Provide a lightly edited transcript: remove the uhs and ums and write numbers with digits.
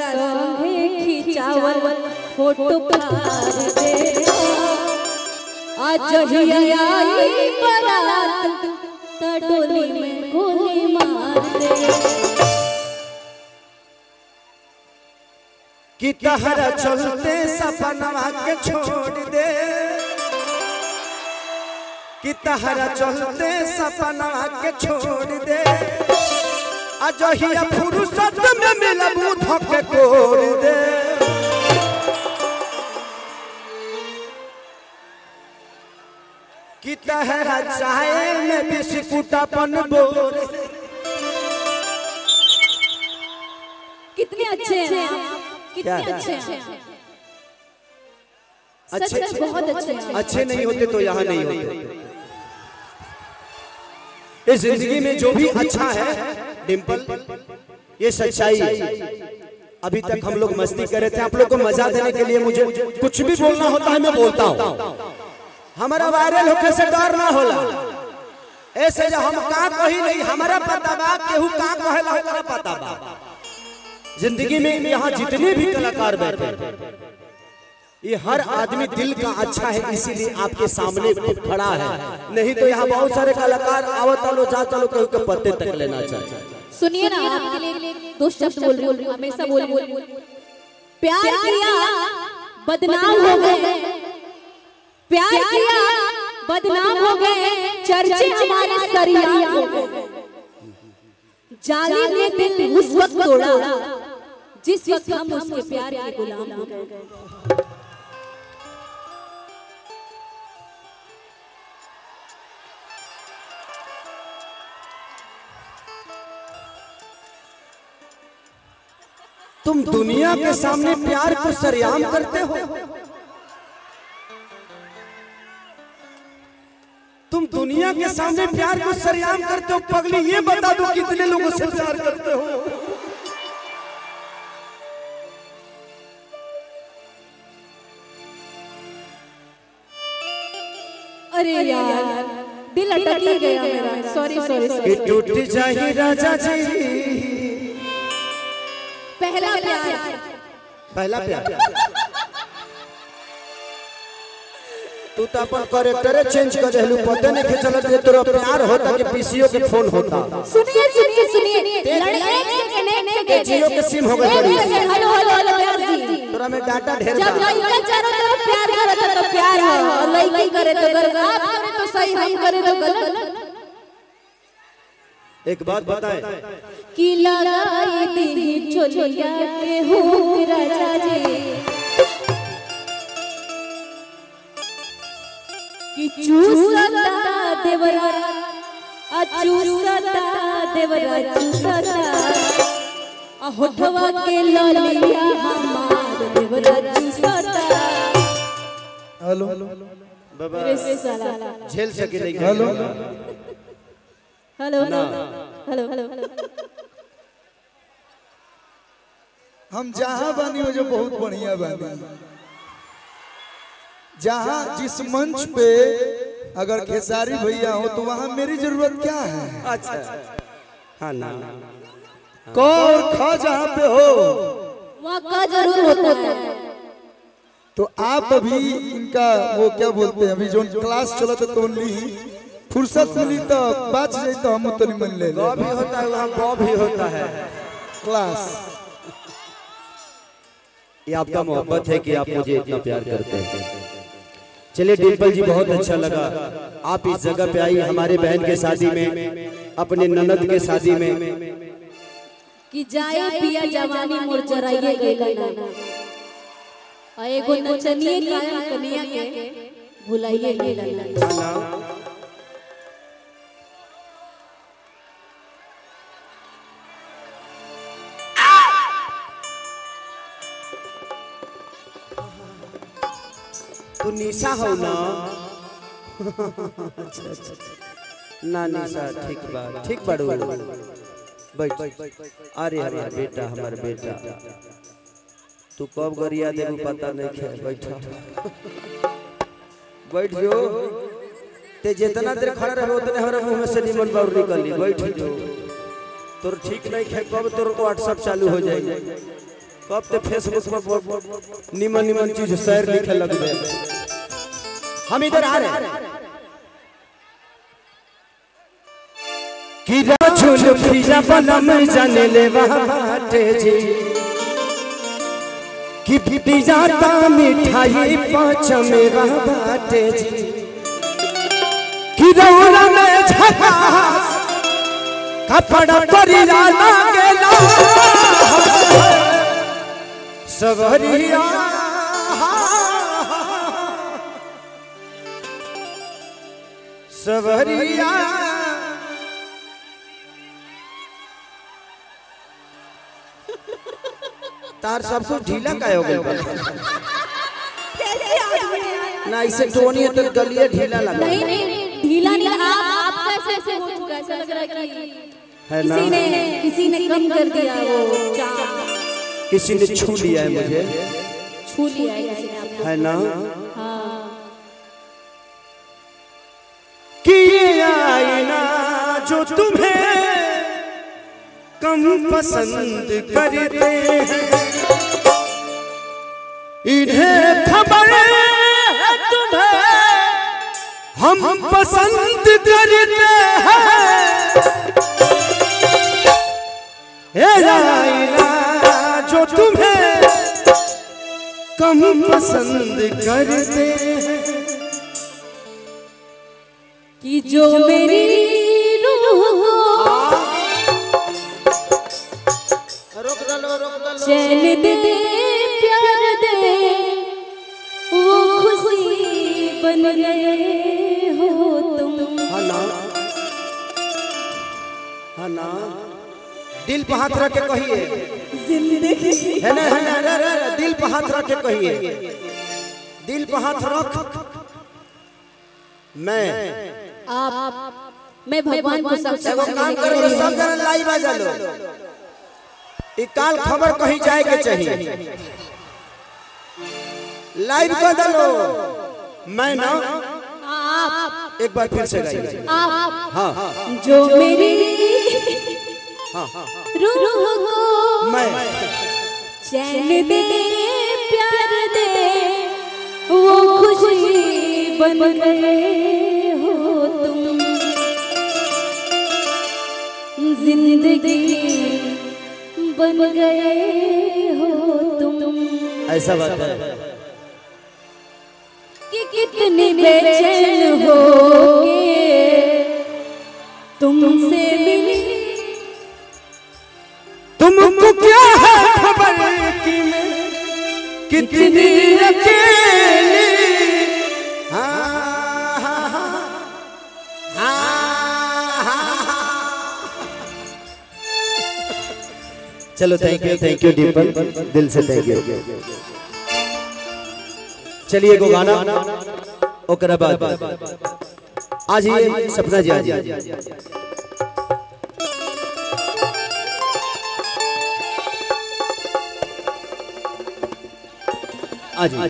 संगे खिंचावल फोटो फाड़ दे आज ही आई बारात त डोली में गोली मार दे कि तहरा चलते सपनवा के छोड़ दे कि तहरा चलते सपनवा के छोड़ दे अजहिया फुर्सत में मिलबू धके कोड़ दे कि तहरा चाय में बिस्कुटपन बोर कितने अच्छे हैं कितने अच्छे हैं अच्छे बहुत अच्छे हैं अच्छे नहीं होते तो यहाँ नहीं होते इस जिंदगी में जो भी अच्छा है डिंपल ये सच्चाई अभी तक हम लोग मस्ती कर रहे थे आप लोग को मजा देने के लिए मुझे कुछ भी बोलना होता है मैं बोलता हूँ हमारा वायरल होने से डर ना होला ऐसे जो हम का कही नहीं हमारा पता बा केहू का कहेला हमारा पता बा जिंदगी में यहाँ जितने भी कलाकार बैठे ये हर आदमी दिल का अच्छा है इसीलिए आपके सामने खड़ा है नहीं तो यहाँ बहुत सारे कलाकार आवता लो जाता लो केहू के पत्ते तक लेना चाहिए सुनिए ना आपके लिए दो शब्द बोल रही हूँ हमेशा बोल प्यार किया बदनाम हो गए प्यार किया बदनाम हो गए चर्चे हमारे सरिया हो गए जालिम ने दिल उस वक्त तोड़ा जिस वक्त हम उसके प्यार के गुलाम हो गए तुम दुनिया के सामने प्यार को सरेआम करते हो तुम दुनिया के सामने प्यार को सरेआम करते हो पगली ये बता दो कितने लोगों से प्यार करते हो अरे यार दिल अटक ही गया मेरा सॉरी टूट जाए राजा जी पहला प्यार तू तो अपन कैरेक्टर चेंज कर देलू पता नहीं कि चलत तोरा प्यार होता कि पीसीओ के फोन होता सुनिए एक सेकंड जियो के सिम हो गए हेलो प्यार जी तोरा में डाटा ढेर जब लड़का चारों तरफ प्यार करे तो प्यार है और लड़की करे तो गलत आप करे तो सही हम करे तो गलत एक बात बताए कि लगाई दी चोलिया के हुक राजा जी कि चूसता देवरा चूसता होठवा के ललिया हमार देवरा चूसता हेलो बाबा झेल सके नहीं हेलो हम जहाँ बनी हो जो बहुत बढ़िया बनी जहाँ जिस मंच पे अगर खेसारी भैया हो तो वहाँ मेरी जरूरत क्या है अच्छा हाँ ना कौर खा जहाँ पे हो वहाँ का जरूर होता है तो आप अभी इनका वो क्या बोलते हैं अभी जो क्लास चला था तो फुर्सत मिली तो बात जाए तो हम तो नहीं मन ले भी होता है वहाँ भी होता है क्लास ये आपका मोहब्बत है कि आप मुझे इतना प्यार करते हैं चलिए डिंपल जी बहुत अच्छा लगा आप इस जगह पे आई हमारे बहन के शादी में अपने ननद के शादी में कि जाए पिया जवानी मोर जराइए गइला आ एगो नचनिए कायम कनिया के भुलाइए गइला तू निशा हो ना अच्छा ना निशा ठीक बाड़ू बैठ अरे हमारा बेटा हमारा बेटा तू कब गरिया देबू पता नहीं है बैठ जो ते जितना देर खड़ा रहे उतने हमारे मुंह में से निमन बाउर निकली बैठ जो तोर ठीक नहीं है कब तोर व्हाट्सएप चालू हो जाएगी कब ते फेसबुक पर निमन निमन चीज शेयर लिखे लग गए। हम इधर आ रहे हैं कि राजुल फिजा बनम जाने ले बाटे जी कि पिजाता मिठाई पाँच मेरा बाटे जी कि रौरा में झकास कपड़ा परिया लागेला सवरिया सवरिया तार सब कुछ ढीला का हो गया ना, इसे टोनी है तो गलिए ढीला लगा। नहीं नहीं ढीला नहीं, आप कैसे हो चुका, ऐसा लग रहा है कि है ना, किसी ने कम कर दिया, वो किसी ने छू लिया है, मुझे छू लिया है किसी ने आपको, है ना। हाँ कि ये आईना जो तुम्हें कम पसंद करते हैं इन्हें खबर है तुम्हें हम पसंद करते हैं। ये आईना जो तुम्हें कम पसंद करते हैं कि जो मेरी रूह को चैन दे प्यार दे वो खुशी बन गए हो तुम। हाँ ना, हाँ ना, दिल पे हाथ रख के कहिए, जिंदगी है ना, है ना, दिल पे हाथ रख के कहिए, दिल पे हाथ रख। मैं भगवान को सब काम करो, सब जन लाइव आ जा लो, काल खबर कहीं जाए के चाहिए, लाइव कर दलो। मैं ना एक बार फिर से गाइए। हाँ जो मेरी हाँ रूह को मैं चैन दे प्यार दे वो खुशी बन गए हो तुम। जिंदगी बन गए हो तुम। ऐसा बात है कि कितनी बेचैन हो के तुमसे मिली। तुमको क्या है खबर कि मैं कितनी अकेली। चलो थैंक यू डिम्पल, दिल से थैंक यू। चलिए एगो गाना ओकरा बाद आज ये सपना जी आज